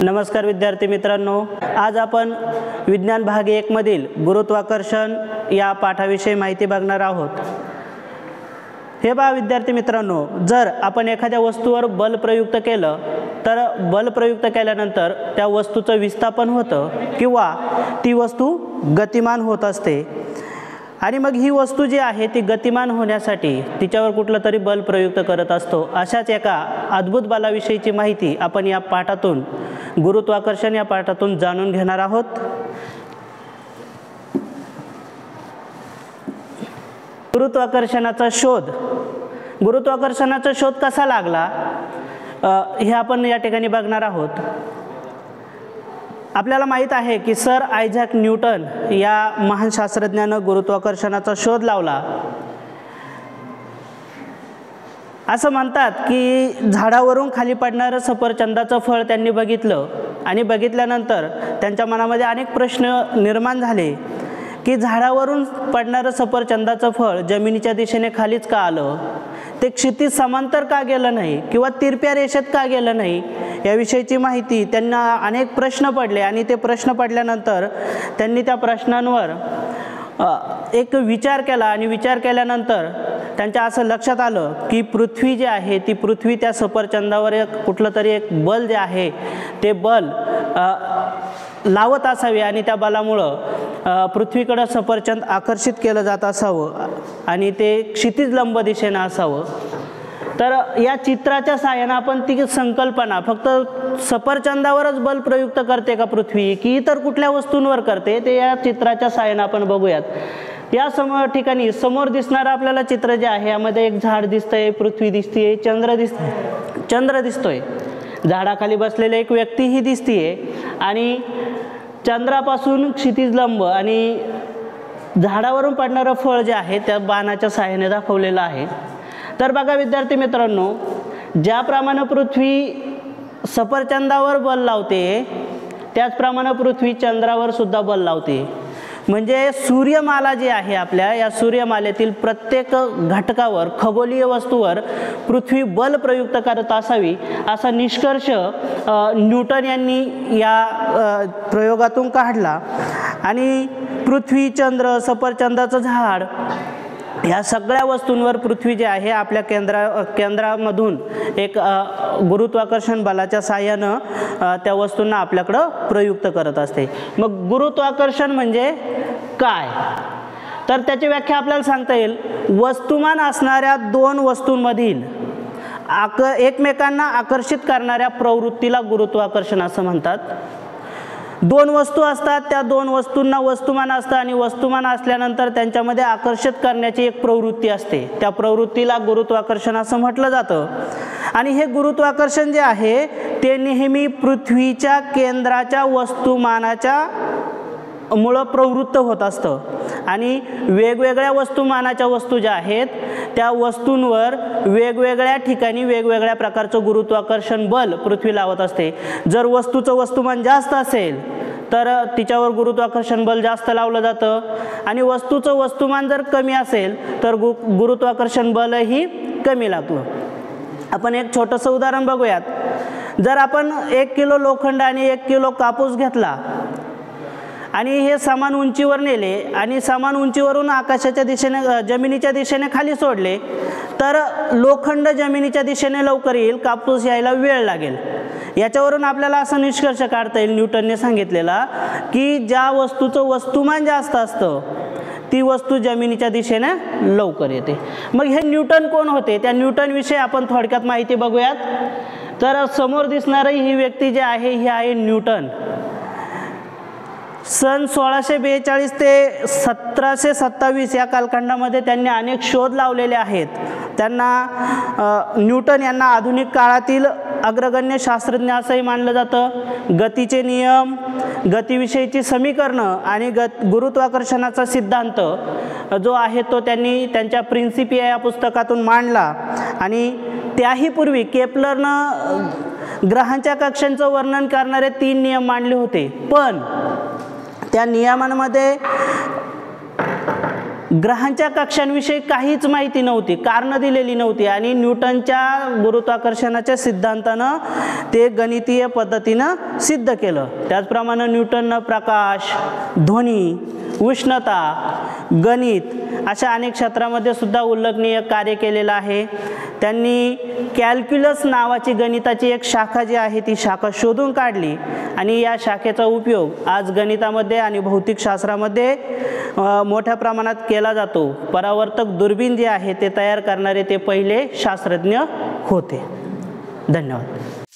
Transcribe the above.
नमस्कार विद्यार्थी मित्रांनो, आज आपण विज्ञान भाग 1 मधील गुरुत्वाकर्षण या पाठाविषयी माहिती बघणार आहोत। हे पहा विद्यार्थी मित्रांनो, जर आपण एखाद्या वस्तूवर बल प्रयुक्त केलं तर बल प्रयुक्त केल्यानंतर त्या वस्तूचं विस्थापन होतं किंवा ती वस्तू गतिमान होत असते। आणि मग ही वस्तू जी आहे ती गतिमान होण्यासाठी तिच्यावर कुठलं तरी बल प्रयुक्त करत असतो। अशाच एका अद्भुत बलाविषयीची माहिती आपण या पाठातून गुरुत्वाकर्षण या पाठातून जाणून घेणार आहोत। गुरुत्वाकर्षणाचा शोध कसा लागला हे आपण या ठिकाणी बघणार आहोत। आपल्याला माहित आहे की सर आयझॅक न्यूटन या महान शास्त्रज्ञाने गुरुत्वाकर्षणाचा शोध लावला। असं म्हणतात की झाडावरून खाली पडणारं सफरचंदाचं फळ त्यांनी बघितलं आणि बघितल्यानंतर त्यांच्या मनामध्ये अनेक प्रश्न निर्माण झाले की झाडावरून पडणारं सफरचंदाचं फळ जमिनीच्या दिशेने खालीच का आलं, ते क्षितिज समांतर का गेलं नाही किंवा तिरप्या रेषेत का गेलं नाही याविषयीची माहिती त्यांना अनेक प्रश्न पडले। आणि ते प्रश्न पडल्यानंतर त्यांनी त्या प्रश्नांवर एक विचार केला आणि विचार केल्यानंतर त्यांच्या असं लक्षात आलं की पृथ्वी जी आहे ती पृथ्वी त्या सफरचंदावर कुठलं तरी एक बल जे आहे ते बल लावत असावे आणि त्या बलामुळं पृथ्वीकडे सफरचंद आकर्षित केलं जात असावं आणि ते क्षितिज लंब दिशेने असावं। तर या चित्राच्या सहाय्याने आपण ती संकल्पना फक्त सफरचंदावरच बल प्रयुक्त करते का पृथ्वी की इतर कुठल्या वस्तूंवर करते ते या चित्राच्या सहाय्याने आपण बघूयात। या ठिकाणी समोर दिसणारं आपल्याला चित्र जे आहे यामध्ये एक झाड दिसतंय, पृथ्वी दिसतेय, चंद्र दिसतोय, झाडाखाली बसलेले एक व्यक्तीही दिसतीये आणि चंद्रापासून क्षितिज लंब आणि झाडावरून पडणारं फळ जे आहे त्या बाणाच्या सहाय्याने दाखवलेलं आहे। तर बघा विद्यार्थी मित्रांनो, ज्याप्रमाणे पृथ्वी सफरचंदावर बल लावते त्याचप्रमाणे पृथ्वी चंद्रावर सुद्धा बल लावते। म्हणजे सूर्यमाला जी आहे आपल्या या सूर्यमालेतील प्रत्येक घटकावर खगोलीय वस्तूवर पृथ्वी बल प्रयुक्त करत असावी असा निष्कर्ष न्यूटन यांनी या प्रयोगातून काढला। आणि पृथ्वी, चंद्र, सफरचंदाचं झाड या सगळ्या वस्तूंवर पृथ्वी जी आहे आपल्या केंद्रामधून एक गुरुत्वाकर्षण बलाच्या साहाय्यानं त्या वस्तूंना आपल्याकडं प्रयुक्त करत असते। मग गुरुत्वाकर्षण म्हणजे काय, तर त्याची व्याख्या आपल्याला सांगता येईल, वस्तुमान असणाऱ्या दोन वस्तूंमधील एकमेकांना आकर्षित करणाऱ्या प्रवृत्तीला गुरुत्वाकर्षण असं म्हणतात। दोन वस्तू असतात, त्या दोन वस्तूंना वस्तुमान असतं आणि वस्तुमान असल्यानंतर त्यांच्यामध्ये आकर्षित करण्याची एक प्रवृत्ती असते, त्या प्रवृत्तीला गुरुत्वाकर्षण असं म्हटलं जातं। आणि हे गुरुत्वाकर्षण जे आहे ते नेहमी पृथ्वीच्या केंद्राच्या वस्तुमानाच्या मुळे प्रवृत्त होत असतं आणि वेगवेगळ्या वस्तुमानाच्या वस्तू ज्या आहेत त्या वस्तूंवर वेगवेगळ्या ठिकाणी वेगवेगळ्या प्रकारचं गुरुत्वाकर्षण बल पृथ्वी लावत असते। जर वस्तूचं वस्तुमान जास्त असेल तर तिच्यावर गुरुत्वाकर्षण बल जास्त लावलं जातं आणि वस्तूचं वस्तुमान जर कमी असेल तर गुरुत्वाकर्षण बलही कमी लागतं। आपण एक छोटंसं उदाहरण बघूयात। जर आपण 1 किलो लोखंड आणि 1 किलो कापूस घेतला आणि हे समान उंचीवर नेले आणि समान उंचीवरून आकाशाच्या दिशेने जमिनीच्या दिशेने खाली सोडले तर लोखंड जमिनीच्या दिशेने लवकर येईल, कापूस यायला वेळ लागेल। याच्यावरून आपल्याला असा निष्कर्ष काढता येईल न्यूटनने सांगितलेला की ज्या वस्तूचं वस्तुमान जास्त असतं ती वस्तू जमिनीच्या दिशेने लवकर येते। मग हे न्यूटन कोण होते, त्या न्यूटन विषयी आपण थोडक्यात माहिती बघूयात। तर समोर दिसणारी ही व्यक्ती जी आहे ही आहे न्यूटन। सन 1642 ते 1727 या कालखंडामध्ये त्यांनी अनेक शोध लावलेले आहेत। त्यांना न्यूटन यांना आधुनिक काळातील अग्रगण्य शास्त्रज्ञ असंही मानलं जातं। गतीचे नियम, गतीविषयीची समीकरणं आणि गुरुत्वाकर्षणाचा सिद्धांत जो आहे तो त्यांनी त्यांच्या प्रिन्सिपिया या पुस्तकातून मांडला। आणि त्याही पूर्वी केपलरनं ग्रहांच्या कक्षांचं वर्णन करणारे 3 नियम मांडले होते, पण त्या नियमांमध्ये ग्रहांच्या कक्षांविषयी काहीच माहिती नव्हती, कारणं दिलेली नव्हती आणि न्यूटनच्या गुरुत्वाकर्षणाच्या सिद्धांतानं ते गणितीय पद्धतीनं सिद्ध केलं। त्याचप्रमाणे न्यूटननं प्रकाश, ध्वनी, उष्णता, गणित अशा अनेक क्षेत्रामध्ये सुद्धा उल्लेखनीय कार्य केलेलं आहे। त्यांनी कॅल्क्युलस नावाची गणिताची एक शाखा जी आहे ती शाखा शोधून काढली आणि या शाखेचा उपयोग आज गणितामध्ये आणि भौतिकशास्त्रामध्ये मोठ्या प्रमाणात केला जातो। परावर्तक दुर्बीण जे आहे ते तयार करणारे ते पहिले शास्त्रज्ञ होते। धन्यवाद।